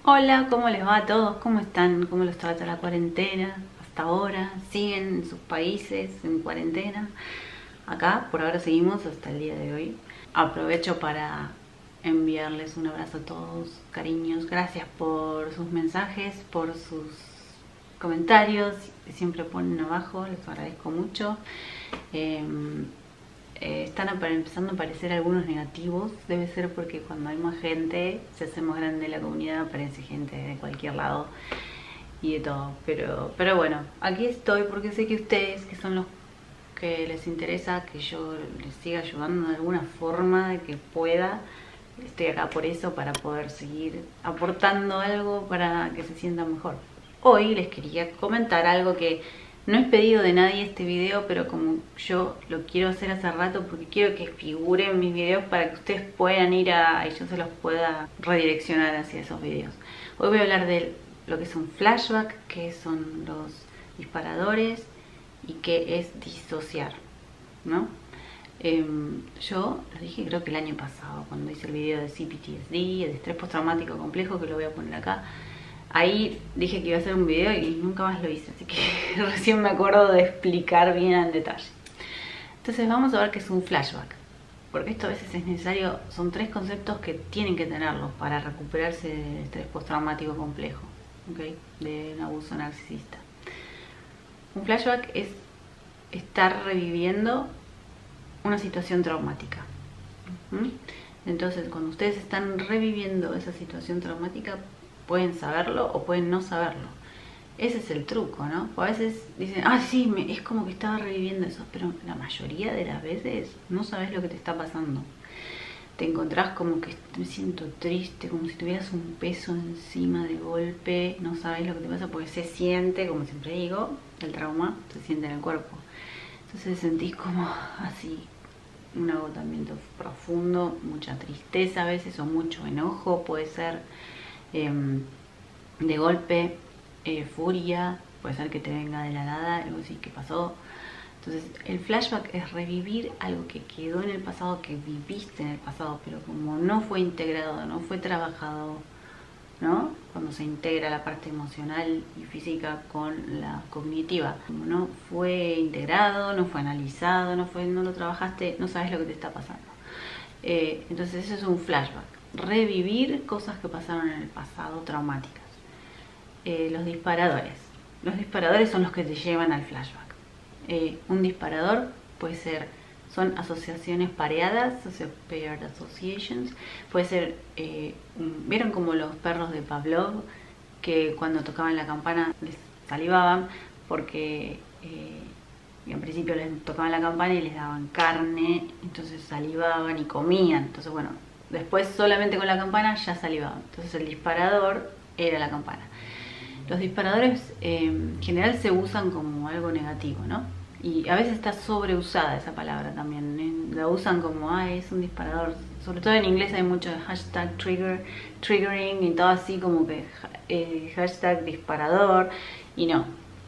Hola, ¿cómo les va a todos? ¿Cómo están? ¿Cómo los trata la cuarentena hasta ahora? ¿Siguen en sus países en cuarentena? Acá por ahora seguimos hasta el día de hoy. Aprovecho para enviarles un abrazo a todos, cariños. Gracias por sus mensajes, por sus comentarios que siempre ponen abajo, les agradezco mucho. Están empezando a aparecer algunos negativos. Debe ser porque cuando hay más gente, se hace más grande la comunidad, aparece gente de cualquier lado y de todo. Pero bueno, aquí estoy porque sé que ustedes, que son los que les interesa que yo les siga ayudando de alguna forma, de que pueda, estoy acá por eso, para poder seguir aportando algo para que se sientan mejor. Hoy les quería comentar algo que no es pedido de nadie este video, pero como yo lo quiero hacer hace rato porque quiero que figure en mis videos para que ustedes puedan ir y yo se los pueda redireccionar hacia esos videos. Hoy voy a hablar de lo que es un flashback, qué son los disparadores y qué es disociar, ¿no? Yo lo dije creo que el año pasado cuando hice el video de CPTSD, de estrés postraumático complejo, que lo voy a poner acá. Ahí dije que iba a hacer un video y nunca más lo hice, así que recién me acuerdo de explicar bien en detalle. Entonces vamos a ver qué es un flashback, porque esto a veces es necesario. Son 3 conceptos que tienen que tenerlos para recuperarse del estrés postraumático complejo, ¿okay? De un abuso narcisista. Un flashback es estar reviviendo una situación traumática. Entonces cuando ustedes están reviviendo esa situación traumática, pueden saberlo o pueden no saberlo. Ese es el truco, ¿no? O a veces dicen, sí, es como que estaba reviviendo eso, pero la mayoría de las veces no sabes lo que te está pasando. Te encontrás como que me siento triste, como si tuvieras un peso encima de golpe, no sabes lo que te pasa porque se siente, como siempre digo, el trauma se siente en el cuerpo. Entonces sentís como así un agotamiento profundo, mucha tristeza a veces o mucho enojo, puede ser de golpe, furia, puede ser que te venga de la nada, algo así que pasó. Entonces el flashback es revivir algo que quedó en el pasado, que viviste en el pasado, pero como no fue integrado, no fue trabajado, ¿no? Cuando se integra la parte emocional y física con la cognitiva, como no fue integrado, no fue analizado, no lo trabajaste, no sabes lo que te está pasando. Entonces eso es un flashback. Revivir cosas que pasaron en el pasado traumáticas. Los disparadores. Los disparadores son los que te llevan al flashback. Un disparador puede ser, son asociaciones pareadas, paired associations. Puede ser, ¿vieron como los perros de Pavlov? Que cuando tocaban la campana les salivaban porque en principio les tocaban la campana y les daban carne, entonces salivaban y comían. Entonces bueno, después solamente con la campana ya salivaban. Entonces el disparador era la campana. Los disparadores en general se usan como algo negativo, ¿no? Y a veces está sobreusada esa palabra también. La usan como, es un disparador. Sobre todo en inglés hay mucho de hashtag triggering y todo así como que hashtag disparador. Y no.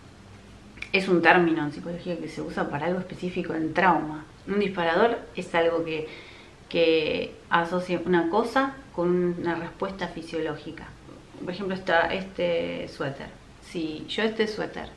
Es un término en psicología que se usa para algo específico en trauma. Un disparador es algo que asocia una cosa con una respuesta fisiológica. Por ejemplo, está este suéter. Si yo este suéter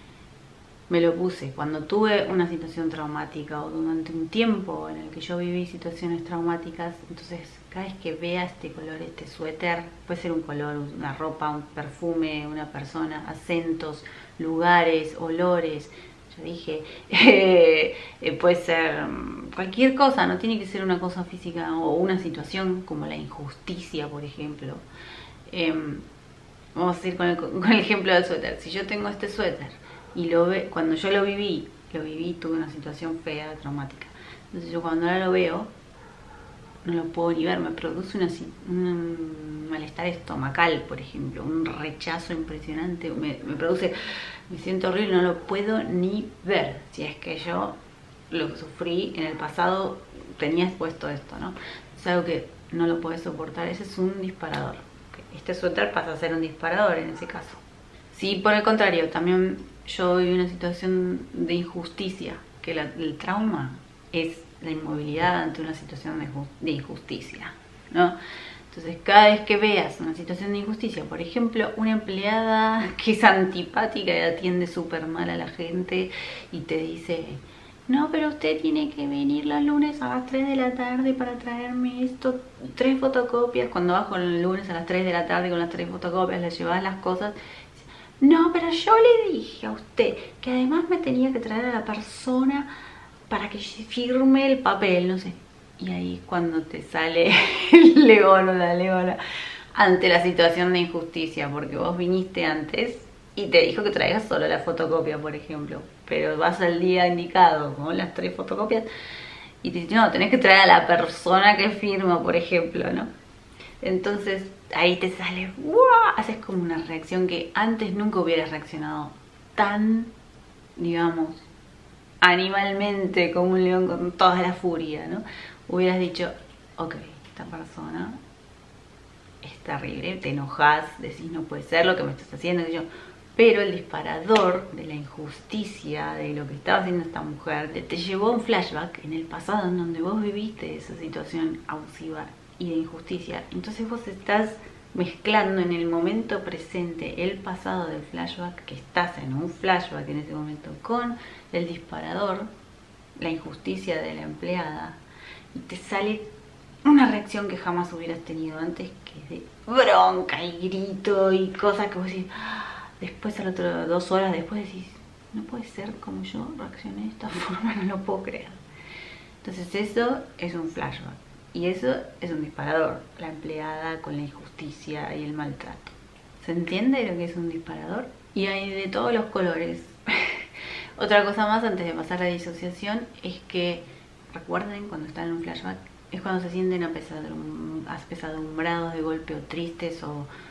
me lo puse cuando tuve una situación traumática o durante un tiempo en el que yo viví situaciones traumáticas, entonces cada vez que vea este color, este suéter, puede ser un color, una ropa, un perfume, una persona, acentos, lugares, olores, yo dije, puede ser cualquier cosa, no tiene que ser una cosa física o una situación como la injusticia, por ejemplo. Vamos a ir con el ejemplo del suéter. Si yo tengo este suéter y cuando yo lo viví, tuve una situación fea, traumática. Entonces yo cuando ahora lo veo, no lo puedo ni ver, me produce un malestar estomacal, por ejemplo, un rechazo impresionante, me siento horrible, no lo puedo ni ver. Si es que yo lo sufrí en el pasado, tenía expuesto esto, ¿no? Es algo que no lo puedes soportar, ese es un disparador. Este suéter pasa a ser un disparador en ese caso. Si por el contrario también yo viví una situación de injusticia, que el trauma es la inmovilidad ante una situación de injusticia, ¿no? Entonces cada vez que veas una situación de injusticia, por ejemplo, una empleada que es antipática y atiende súper mal a la gente y te dice: no, pero usted tiene que venir los lunes a las 3 de la tarde para traerme esto, 3 fotocopias. Cuando vas con el lunes a las 3 de la tarde con las 3 fotocopias, le llevas las cosas. No, pero yo le dije a usted que además me tenía que traer a la persona para que firme el papel, no sé. Y ahí cuando te sale el león o la leona ante la situación de injusticia, porque vos viniste antes y te dijo que traigas solo la fotocopia, por ejemplo, pero vas al día indicado con las 3 fotocopias y te dice: no, tenés que traer a la persona que firma, por ejemplo, ¿no? Entonces ahí te sale, ¡guau! Haces como una reacción que antes nunca hubieras reaccionado tan, digamos, animalmente como un león con toda la furia, ¿no? Hubieras dicho: ok, esta persona es terrible, te enojas, decís: no puede ser lo que me estás haciendo, y yo. Pero el disparador de la injusticia, de lo que estaba haciendo esta mujer, te llevó a un flashback en el pasado en donde vos viviste esa situación abusiva y de injusticia. Entonces vos estás mezclando en el momento presente el pasado del flashback, que estás en un flashback en ese momento, con el disparador, la injusticia de la empleada, y te sale una reacción que jamás hubieras tenido antes, que es de bronca y grito y cosas que vos decís. Después, al otro 2 horas después, decís: no puede ser como yo reaccioné de esta forma, no lo puedo creer. Entonces eso es un flashback y eso es un disparador, la empleada con la injusticia y el maltrato. ¿Se entiende lo que es un disparador? Y hay de todos los colores. Otra cosa más antes de pasar a la disociación es que recuerden, cuando están en un flashback es cuando se sienten apesadumbrados de golpe, o tristes,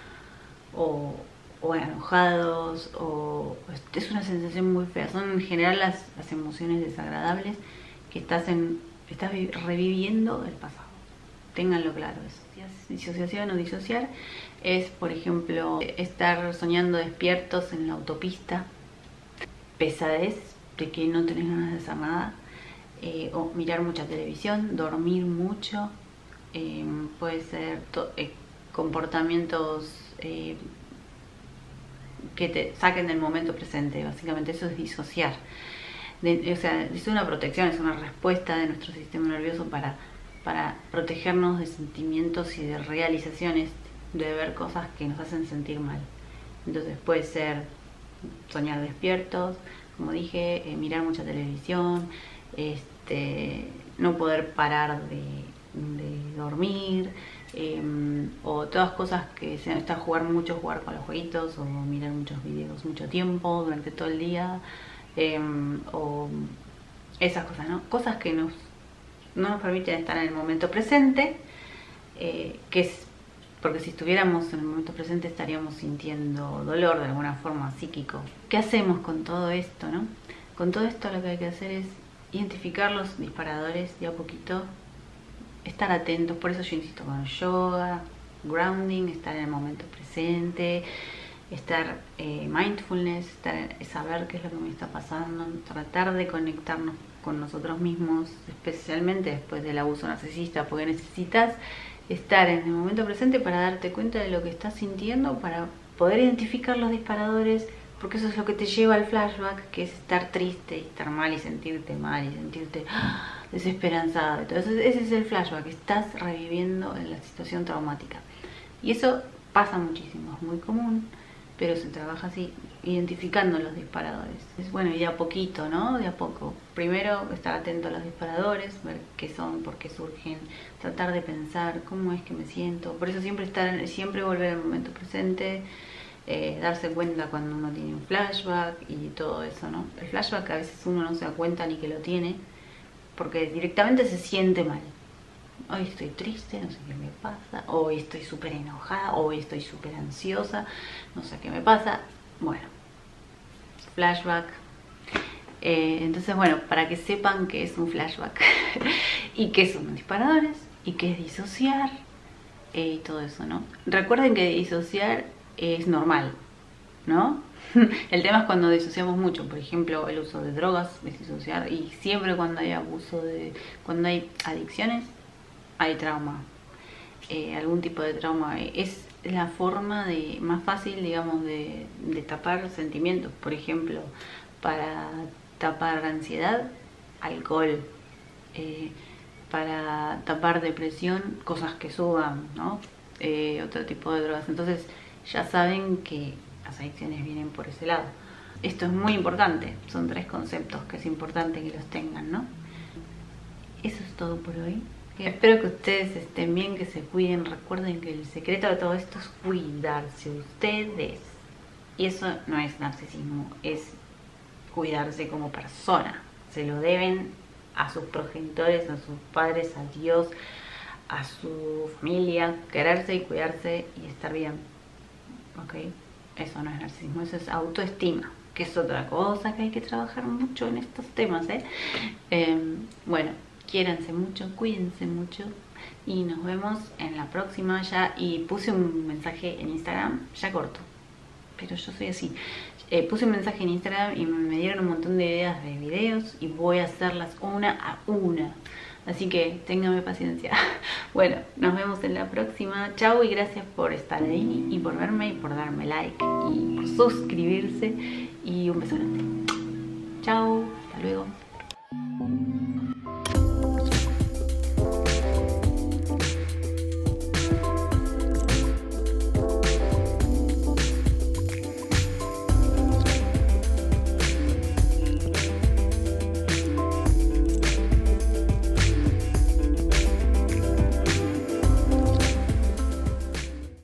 o enojados, o es una sensación muy fea. Son en general las emociones desagradables que estás reviviendo el pasado. Ténganlo claro. Disociación o disociar es, por ejemplo, estar soñando despiertos en la autopista, pesadez de que no tenés ganas de hacer nada, o mirar mucha televisión, dormir mucho, puede ser comportamientos que te saquen del momento presente. Básicamente eso es disociar. O sea, es una protección, es una respuesta de nuestro sistema nervioso para protegernos de sentimientos y de realizaciones, de ver cosas que nos hacen sentir mal. Entonces puede ser soñar despiertos, como dije, mirar mucha televisión, no poder parar de dormir, o todas cosas que se está jugar con los jueguitos, o mirar muchos videos mucho tiempo durante todo el día, o esas cosas, ¿no? Cosas que no nos permiten estar en el momento presente, que es porque si estuviéramos en el momento presente estaríamos sintiendo dolor de alguna forma psíquico. ¿Qué hacemos con todo esto, no? Con todo esto lo que hay que hacer es identificar los disparadores de a poquito, estar atentos. Por eso yo insisto con yoga, grounding, estar en el momento presente, estar mindfulness, saber qué es lo que me está pasando, tratar de conectarnos con nosotros mismos, especialmente después del abuso narcisista, porque necesitas estar en el momento presente para darte cuenta de lo que estás sintiendo, para poder identificar los disparadores, porque eso es lo que te lleva al flashback, que es estar triste y estar mal y sentirte mal y sentirte desesperanzado. Entonces ese es el flashback, estás reviviendo en la situación traumática. Y eso pasa muchísimo, es muy común, pero se trabaja así, identificando los disparadores. Es bueno, y de a poquito, ¿no? De a poco. Primero estar atento a los disparadores, ver qué son, por qué surgen, tratar de pensar cómo es que me siento. Por eso siempre volver al momento presente, darse cuenta cuando uno tiene un flashback y todo eso, ¿no? El flashback a veces uno no se da cuenta ni que lo tiene, porque directamente se siente mal. Hoy estoy triste, no sé qué me pasa. Hoy estoy súper enojada, hoy estoy súper ansiosa, no sé qué me pasa. Bueno, flashback. Entonces, bueno, para que sepan qué es un flashback y qué son los disparadores y qué es disociar y todo eso, ¿no? Recuerden que disociar es normal, ¿no? El tema es cuando disociamos mucho. Por ejemplo, el uso de drogas es disociar, y siempre cuando hay cuando hay adicciones hay trauma. algún tipo de trauma. Es la forma más fácil, digamos, de tapar sentimientos. Por ejemplo, para tapar ansiedad, alcohol. Para tapar depresión, cosas que suban, ¿no? Otro tipo de drogas. Entonces ya saben que las adicciones vienen por ese lado. Esto es muy importante, son 3 conceptos que es importante que los tengan, ¿no? Eso es todo por hoy. Espero que ustedes estén bien, que se cuiden. Recuerden que el secreto de todo esto es cuidarse ustedes. Y eso no es narcisismo, es cuidarse como persona. Se lo deben a sus progenitores, a sus padres, a Dios, a su familia. Quererse y cuidarse y estar bien. ¿Ok? Eso no es narcisismo, eso es autoestima, que es otra cosa que hay que trabajar mucho en estos temas, bueno, quiéranse mucho, cuídense mucho y nos vemos en la próxima ya. Y puse un mensaje en Instagram, ya corto, pero yo soy así. Puse un mensaje en Instagram y me dieron un montón de ideas de videos y voy a hacerlas una a una. Así que ténganme paciencia. Bueno, nos vemos en la próxima. Chao y gracias por estar ahí y por verme y por darme like y por suscribirse. Y un beso grande. Chao, hasta luego.